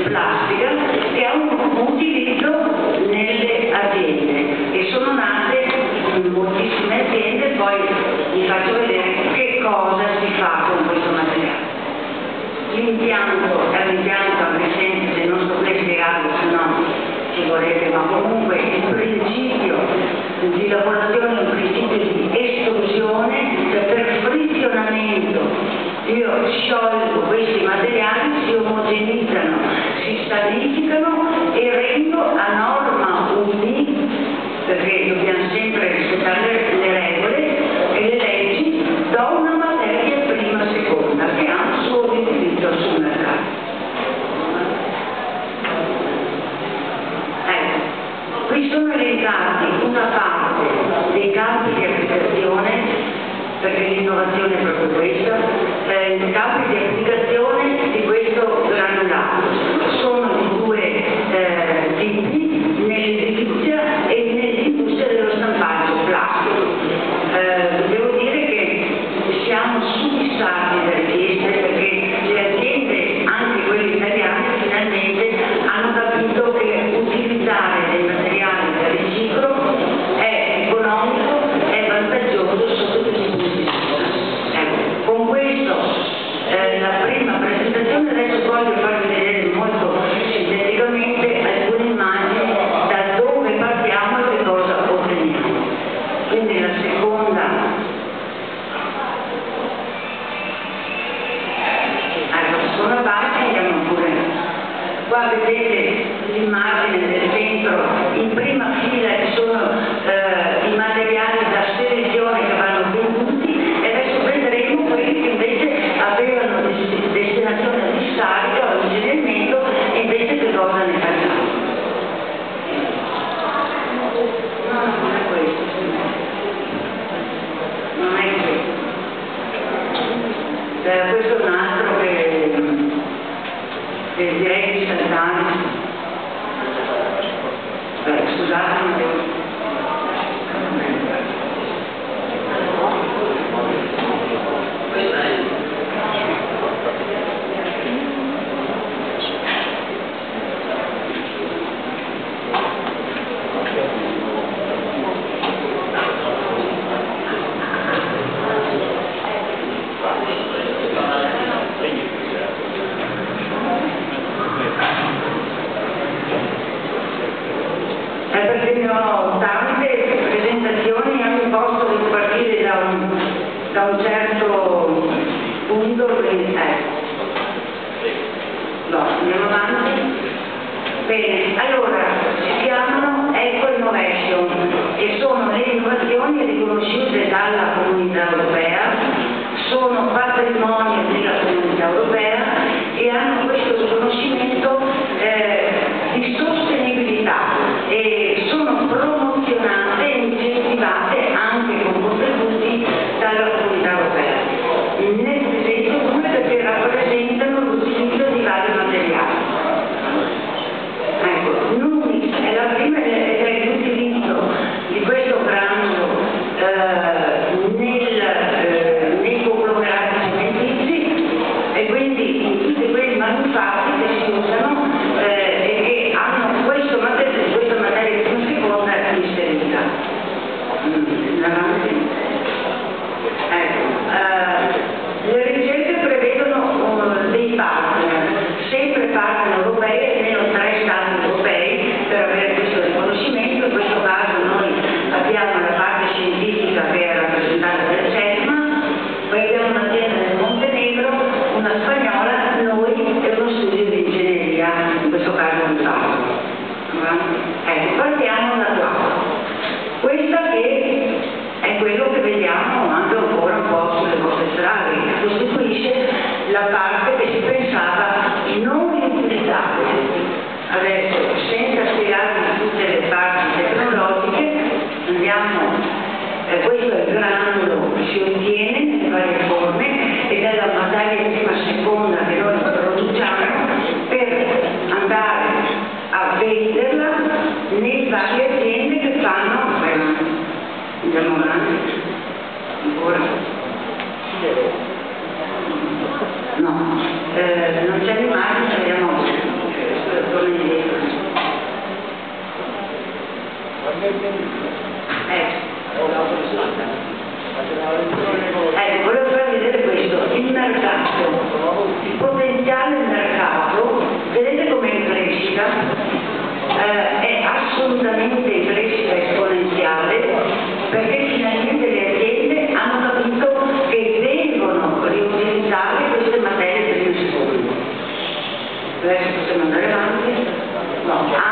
plastica che ha un utilizzo nelle aziende e sono nate moltissime aziende. Poi vi faccio vedere che cosa si fa con questo materiale. L'impianto è un impianto anche semplice, non sto qui a spiegarlo, se no ci vorrete, ma comunque il principio di lavorazione è un principio di estrusione, cioè per frizionamento io sciolgo questi materiali, si omogenizzano, si stabilificano e rendo a norma UNI, perché dobbiamo sempre rispettare le regole e le leggi, do una materia prima seconda che ha un suo utilizzo sul mercato. Ecco, qui sono elencati una parte dei campi di applicazione, perché l'innovazione è proprio questa, i campi di applicazione di questo granulato. Sono di due tipi, nell'edilizia e nell'industria dello stampaggio plastico. Devo dire che siamo subissati da richieste, perché le aziende, anche quelle italiane, finalmente hanno capito che utilizzare dei materiali da riciclo è economico, è vantaggioso sotto tutti i punti di vista. Con questo la prima presentazione, adesso voglio farvi vedere molto sinteticamente alcune immagini da dove partiamo e che cosa otteniamo. Quindi la seconda, parte, andiamo pure. Qua vedete l'immagine del centro, in prima fila ci sono i materiali da spedizione che vanno venduti e adesso vedremo quelli che invece avevano destinazione a discarica o incenerimento e invece che cosa ne facciamo. No, non è questo, non è questo. Questo è un altro che direi di saltare. Scusate. Perché ne ho tante presentazioni, hanno imposto di partire da un certo punto, quindi no, andiamo avanti. Bene, allora si chiamano Eco Innovation e sono le innovazioni riconosciute dalla Comunità Europea, sono patrimonio della Comunità Europea e hanno questo riconoscimento di sostenibilità e sono promozionate e incentivate anche con contributi dalla Comunità Europea. Nel senso dunque perché rappresentano l'utilizzo di vari materiali. Ecco, l'UNI è la prima ed è l'utilizzo di questo granulo nei conglomerati cementizi e quindi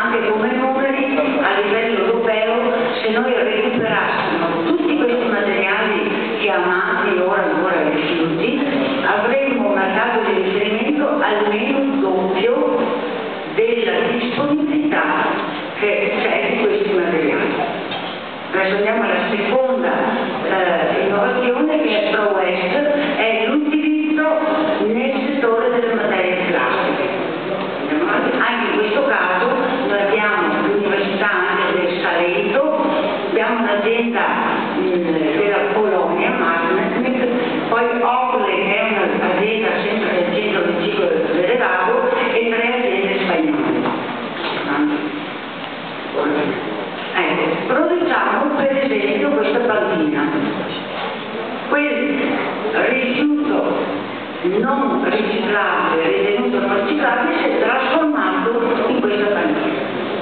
anche come numeri a livello europeo, se noi recuperassimo tutti questi materiali chiamati ora ancora rifiuti, avremmo un mercato di riferimento almeno il doppio della disponibilità che c'è di questi materiali. Adesso andiamo alla seconda innovazione, che è ProWest, è l'utilizzo nel settore delle materie plastiche. Anche in questo caso noi abbiamo l'Università anche del Salento, abbiamo un'azienda della Polonia, Magnet, poi Ocle, che è un'azienda sempre del centro del ciclo dell'elevado, e 3 aziende spagnole. Ecco, produciamo per esempio questa panchina. Quel rifiuto non riciclabile, ritenuto non riciclabile, si è trasformato in questa panchina.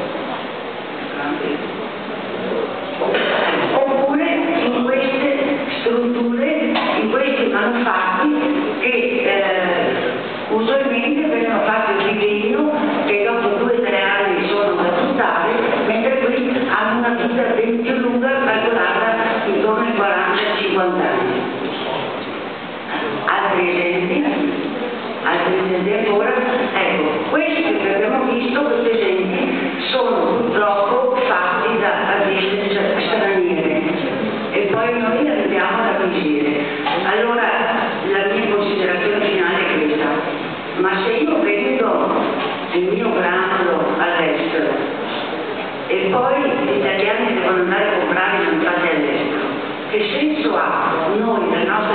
Oppure in queste strutture, in questi manufatti che usualmente vengono fatti di legno, che dopo 2 o 3 anni sono da buttare, mentre qui hanno una vita ben più lunga, calcolata intorno ai 40-50 anni. Altri esempi ancora, ecco, questi che abbiamo visto, questi esempi, sono purtroppo fatti da aziende straniere e poi noi andiamo ad acquisire. Allora la mia considerazione finale è questa: ma se io vendo il mio grano all'estero e poi gli italiani devono andare a comprare i manufatti all'estero, che senso ha noi nel nostro